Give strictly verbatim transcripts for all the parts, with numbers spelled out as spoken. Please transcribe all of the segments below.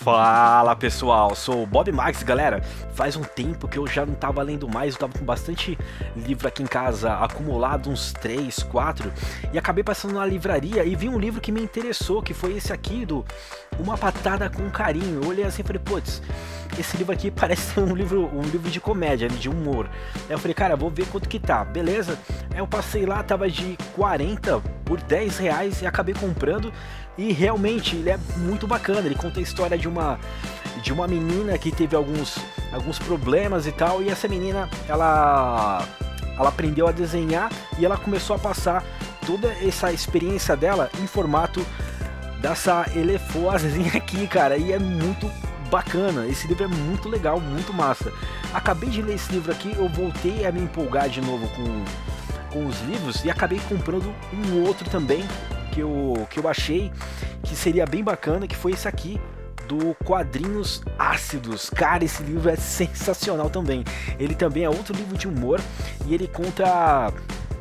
Fala pessoal, sou o Bob Max, galera. Faz um tempo que eu já não tava lendo mais, eu tava com bastante livro aqui em casa acumulado, uns três, quatro, e acabei passando na livraria e vi um livro que me interessou, que foi esse aqui do Uma Patada com Carinho. Eu olhei assim e falei, putz, esse livro aqui parece um livro, um livro de comédia, de humor. Aí eu falei, cara, vou ver quanto que tá, beleza? Aí eu passei lá, tava de quarenta por dez reais e acabei comprando. E realmente ele é muito bacana, ele conta a história de uma, de uma menina que teve alguns, alguns problemas e tal, e essa menina, ela, ela aprendeu a desenhar e ela começou a passar toda essa experiência dela em formato dessa elefoazinha aqui, cara, e é muito bacana, esse livro é muito legal, muito massa. Acabei de ler esse livro aqui, eu voltei a me empolgar de novo com, com os livros e acabei comprando um outro também, que eu, que eu achei que seria bem bacana, que foi esse aqui, do Quadrinhos Ácidos. Cara, esse livro é sensacional também. Ele também é outro livro de humor e ele conta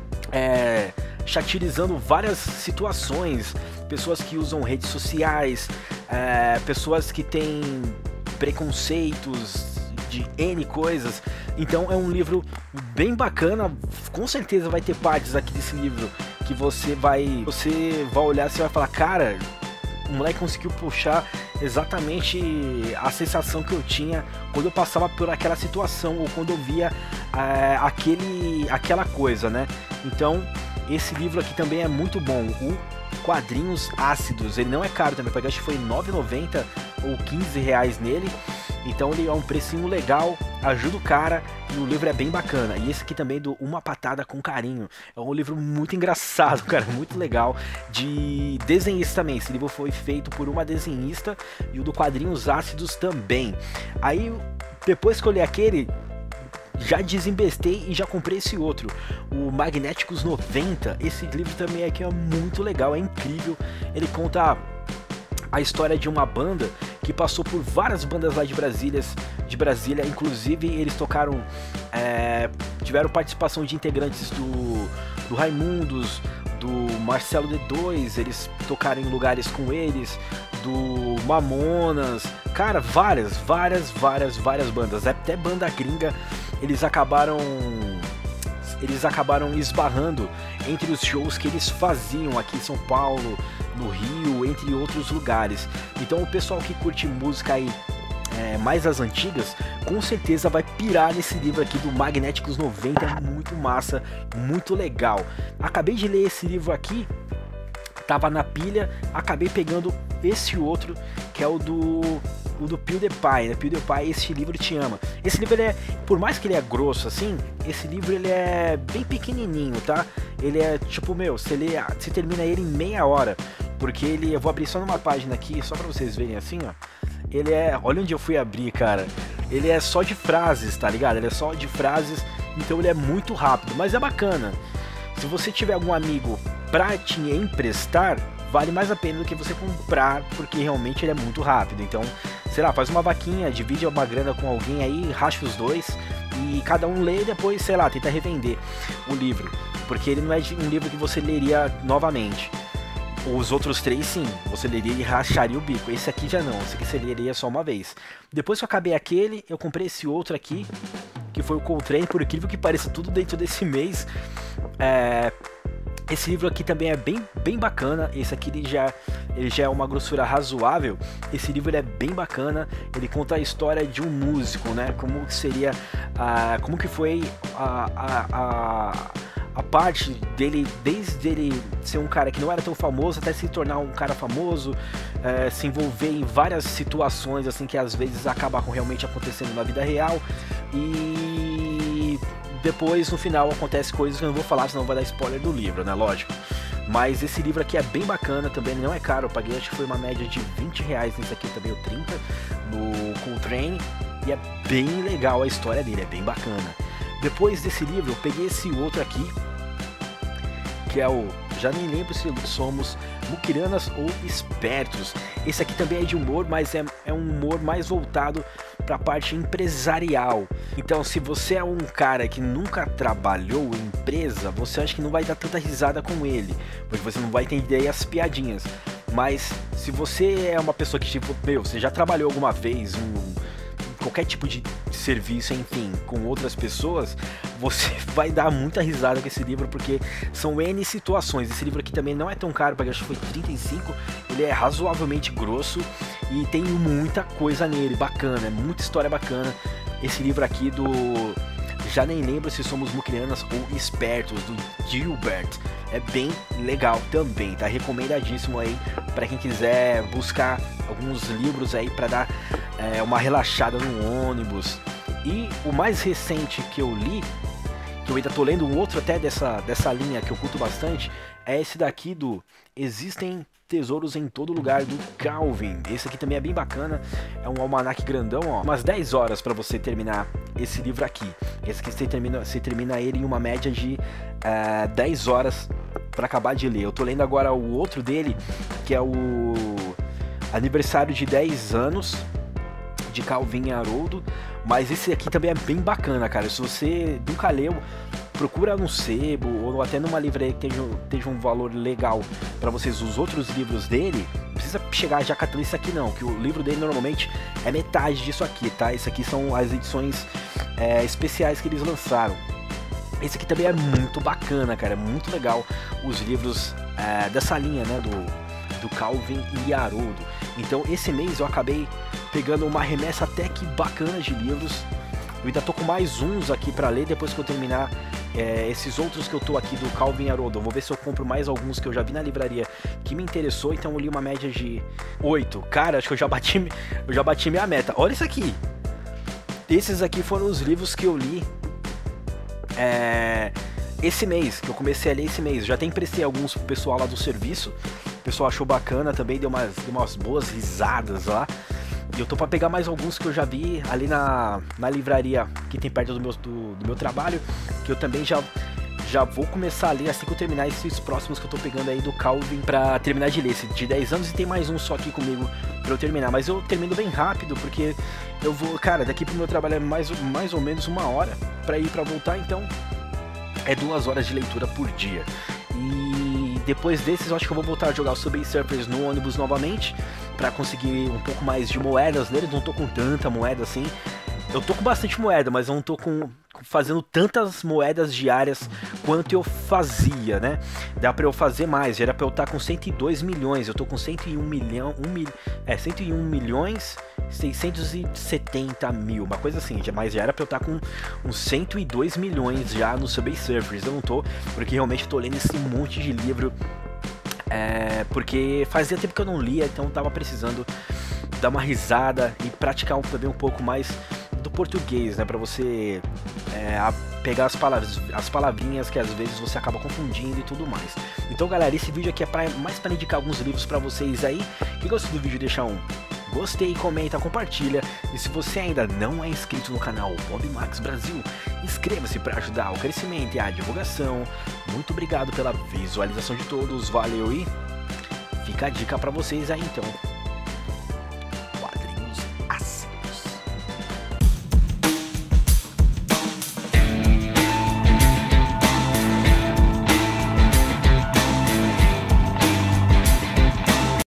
é, satirizando várias situações, pessoas que usam redes sociais, é, pessoas que têm preconceitos de N coisas. Então é um livro bem bacana, com certeza vai ter partes aqui desse livro que você vai, você vai olhar e você vai falar, cara, o moleque conseguiu puxar exatamente a sensação que eu tinha quando eu passava por aquela situação ou quando eu via é, aquele, aquela coisa, né? Então esse livro aqui também é muito bom, o Quadrinhos Ácidos. Ele não é caro também, acho que foi nove reais e noventa centavos ou quinze reais nele. Então ele é um precinho legal, ajuda o cara e o livro é bem bacana. E esse aqui também do Uma Patada com Carinho. É um livro muito engraçado, cara, muito legal, de desenhista também. Esse livro foi feito por uma desenhista e o do Quadrinhos Ácidos também. Aí, depois que eu li aquele, já desembestei e já comprei esse outro, o Magnéticos noventa. Esse livro também aqui é muito legal, é incrível. Ele conta a história de uma banda que passou por várias bandas lá de Brasília, de Brasília, inclusive eles tocaram, é, tiveram participação de integrantes do, do Raimundos, do Marcelo D dois, eles tocaram em lugares com eles, do Mamonas, cara, várias, várias, várias, várias bandas, até banda gringa, eles acabaram... eles acabaram esbarrando entre os shows que eles faziam aqui em São Paulo, no Rio, entre outros lugares. Então o pessoal que curte música aí, é, mais as antigas, com certeza vai pirar nesse livro aqui do Magnéticos noventa, é muito massa, muito legal. Acabei de ler esse livro aqui, tava na pilha, acabei pegando esse outro, que é o do... o do PewDiePie, né? PewDiePie, esse livro te ama. Esse livro, ele é, por mais que ele é grosso assim, esse livro ele é bem pequenininho, tá? Ele é tipo, meu, você lê, você termina ele em meia hora, porque ele, eu vou abrir só numa página aqui, só pra vocês verem assim, ó. Ele é, olha onde eu fui abrir, cara. Ele é só de frases, tá ligado? Ele é só de frases, então ele é muito rápido, mas é bacana. Se você tiver algum amigo pra te emprestar, vale mais a pena do que você comprar, porque realmente ele é muito rápido. Então, sei lá, faz uma vaquinha, divide uma grana com alguém aí, racha os dois e cada um lê e depois, sei lá, tenta revender o livro, porque ele não é um livro que você leria novamente. Os outros três sim, você leria e racharia o bico. Esse aqui já não, esse aqui você leria só uma vez. Depois que eu acabei aquele, eu comprei esse outro aqui, que foi o Coltrane, por incrível que pareça, tudo dentro desse mês. É... Esse livro aqui também é bem, bem bacana. Esse aqui ele já, ele já é uma grossura razoável. Esse livro ele é bem bacana. Ele conta a história de um músico, né? Como que seria, ah, como que foi a, a, a, a parte dele, desde ele ser um cara que não era tão famoso até se tornar um cara famoso, é, se envolver em várias situações assim que às vezes acabam realmente acontecendo na vida real. E depois, no final, acontece coisas que eu não vou falar, senão vai dar spoiler do livro, né? Lógico. Mas esse livro aqui é bem bacana também, não é caro. Eu paguei, acho que foi uma média de vinte reais nesse aqui também, ou trinta, no Coltrane. E é bem legal a história dele, é bem bacana. Depois desse livro, eu peguei esse outro aqui, que é o... já nem lembro se somos muquiranas ou espertos. Esse aqui também é de humor, mas é, é um humor mais voltado para a parte empresarial. Então, se você é um cara que nunca trabalhou em empresa, você acha que não vai dar tanta risada com ele, porque você não vai entender as piadinhas. Mas se você é uma pessoa que, tipo, meu, você já trabalhou alguma vez um, qualquer tipo de serviço, enfim, com outras pessoas, você vai dar muita risada com esse livro, porque são N situações. Esse livro aqui também não é tão caro, porque acho que foi trinta e cinco, ele é razoavelmente grosso e tem muita coisa nele, bacana, é muita história bacana. Esse livro aqui do... Já nem lembro se somos mucrianas ou espertos, do Gilbert. É bem legal também, tá? Recomendadíssimo aí para quem quiser buscar alguns livros aí para dar é, uma relaxada no ônibus. E o mais recente que eu li, que eu ainda tô lendo um outro até dessa, dessa linha que eu curto bastante, é esse daqui do Existem Tesouros em Todo Lugar, do Calvin. Esse aqui também é bem bacana, é um almanaque grandão, ó, umas dez horas para você terminar esse livro aqui. Esse aqui você termina, você termina ele em uma média de uh, dez horas para acabar de ler. Eu tô lendo agora o outro dele, que é o Aniversário de dez anos, de Calvin e Haroldo, mas esse aqui também é bem bacana, cara. Se você nunca leu, procura no sebo ou até numa livraria que tenha, tenha um valor legal para vocês os outros livros dele. Não precisa chegar já catando isso aqui não, que o livro dele normalmente é metade disso aqui, tá? Isso aqui são as edições é, especiais que eles lançaram. Esse aqui também é muito bacana, cara, é muito legal os livros é, dessa linha, né, do, do Calvin e Haroldo. Então esse mês eu acabei pegando uma remessa até que bacana de livros. Eu ainda tô com mais uns aqui pra ler depois que eu terminar é, esses outros que eu tô aqui do Calvin e Haroldo. Eu vou ver se eu compro mais alguns que eu já vi na livraria que me interessou. Então eu li uma média de oito. Cara, acho que eu já bati, eu já bati minha meta. Olha isso aqui. Esses aqui foram os livros que eu li é, esse mês, que eu comecei a ler esse mês. Já até emprestei alguns pro pessoal lá do serviço. O pessoal achou bacana também, deu umas, deu umas boas risadas lá. E eu tô pra pegar mais alguns que eu já vi ali na, na livraria que tem perto do meu, do, do meu trabalho, que eu também já, já vou começar a ler assim que eu terminar esses próximos que eu tô pegando aí do Calvin pra terminar de ler. Esse de dez anos, e tem mais um só aqui comigo pra eu terminar. Mas eu termino bem rápido, porque eu vou, cara, daqui pro meu trabalho é mais, mais ou menos uma hora pra ir pra voltar, então é duas horas de leitura por dia. E depois desses eu acho que eu vou voltar a jogar o Subway Surfers no ônibus novamente, pra conseguir um pouco mais de moedas nele. Não tô com tanta moeda assim. Eu tô com bastante moeda, mas eu não tô com, fazendo tantas moedas diárias quanto eu fazia, né? Dá pra eu fazer mais, já era pra eu estar com cento e dois milhões, eu tô com cento e um milhão, um mil, é, cento e um milhões seiscentos e setenta mil, uma coisa assim, mas já era pra eu estar com uns cento e dois milhões já no Subway Surfers. Eu não tô, porque realmente eu tô lendo esse monte de livro, é, porque fazia tempo que eu não lia, então eu tava precisando dar uma risada e praticar um, também um pouco mais do português, né, para você é, a, pegar as palavras, as palavrinhas que às vezes você acaba confundindo e tudo mais. Então, galera, esse vídeo aqui é pra, mais para indicar alguns livros para vocês aí. Quem gostou do vídeo, deixa um gostei, comenta, compartilha. E se você ainda não é inscrito no canal Bob Max Brasil, inscreva-se para ajudar o crescimento e a divulgação. Muito obrigado pela visualização de todos, valeu, e fica a dica para vocês aí então.